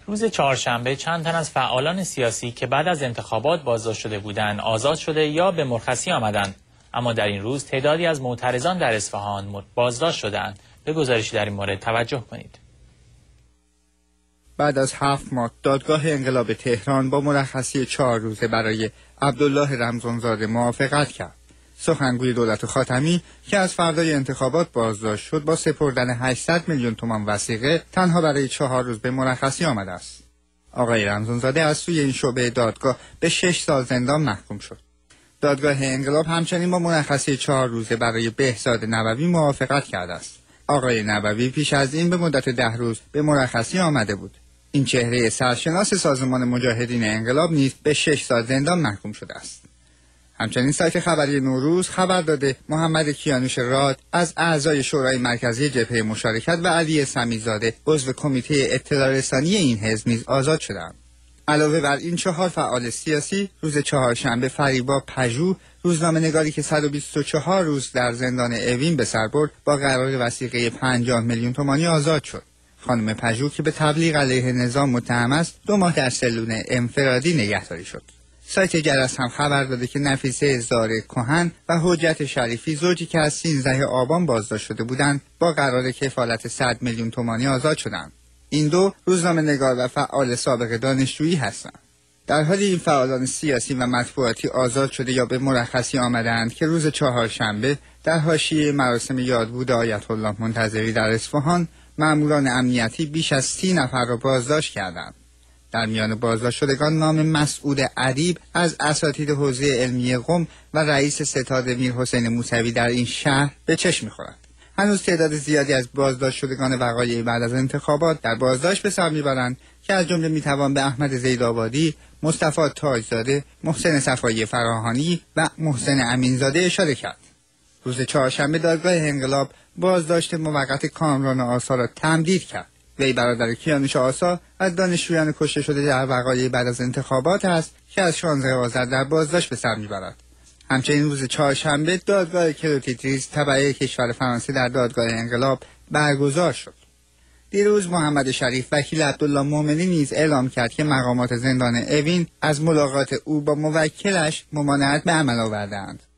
روز چهارشنبه چند تن از فعالان سیاسی که بعد از انتخابات بازداشت شده بودند آزاد شده یا به مرخصی آمدند، اما در این روز تعدادی از معترضان در اصفهان بازداشت شدند. به گزارشی در این مورد توجه کنید. بعد از 7 ماه دادگاه انقلاب تهران با مرخصی 4 روزه برای عبدالله رمضانزاده موافقت کرد. سخنگوی دولت خاتمی که از فردای انتخابات بازداشت شد با سپردن 800 میلیون تومان وثیقه تنها برای 4 روز به مرخصی آمده است. آقای رمضانزاده از سوی این شعبه دادگاه به 6 سال زندان محکوم شد. دادگاه انقلاب همچنین با مرخصی 4 روزه برای بهزاد نبوی موافقت کرده است. آقای نبوی پیش از این به مدت 10 روز به مرخصی آمده بود. این چهره سرشناس سازمان مجاهدین انقلاب نیز به 6 سال زندان محکوم شده است. همچنین سایت خبری نوروز خبر داده محمد کیانوش راد از اعضای شورای مرکزی جبهه مشارکت و علی سمیزاده عضو کمیته اطلاع رسانی این حزب نیز آزاد شدند. علاوه بر این 4 فعال سیاسی روز چهارشنبه فریبا پژوه، روزنامه‌نگاری که 124 روز در زندان اوین به سر برد، با قرار وثیقه 50 میلیون تومانی آزاد شد. خانم پژوه که به تبلیغ علیه نظام متهم است 2 ماه در سلول انفرادی نگهداری شد. سایت جرس هم خبر داده که نفیسه زاره کهن و حجت شریفی، زوجی که از 13 آبان بازداشت شده بودند، با قرار کفالت 100 میلیون تومانی آزاد شدند. این 2 روزنامه‌نگار و فعال سابق دانشجویی هستند. در حالی این فعالان سیاسی و مطبوعاتی آزاد شده یا به مرخصی آمدند که روز چهارشنبه در حاشیه مراسم یادبود آیت الله منتظری در اصفهان ماموران امنیتی بیش از 30 نفر را بازداشت کردند. در میان بازداشت شدگان نام مسعود ادیب از اساتید حوزه علمی قم و رئیس ستاد میرحسین موسوی در این شهر به چشم می‌خورد. هنوز تعداد زیادی از بازداشت شدگان وقایع بعد از انتخابات در بازداشت به سر میبرند که از جمله میتوان به احمد زیدآبادی، مصطفی تاجزاده، محسن صفایی فراهانی و محسن امینزاده اشاره کرد. روز چهارشنبه دادگاه انقلاب بازداشت موقت کامران آسا را تمدید کرد. وی برادر کیانوش آسا از دانشجویان کشته شده در وقایع بعد از انتخابات است که از 16 آذر در بازداشت به سر میبرد. همچنین روز چهارشنبه دادگاه کلوتیتریز تبع کشور فرانسه در دادگاه انقلاب برگزار شد. دیروز محمد شریف وکیل عبدالله مومنی نیز اعلام کرد که مقامات زندان اوین از ملاقات او با موکلش ممانعت به عمل آورده‌اند.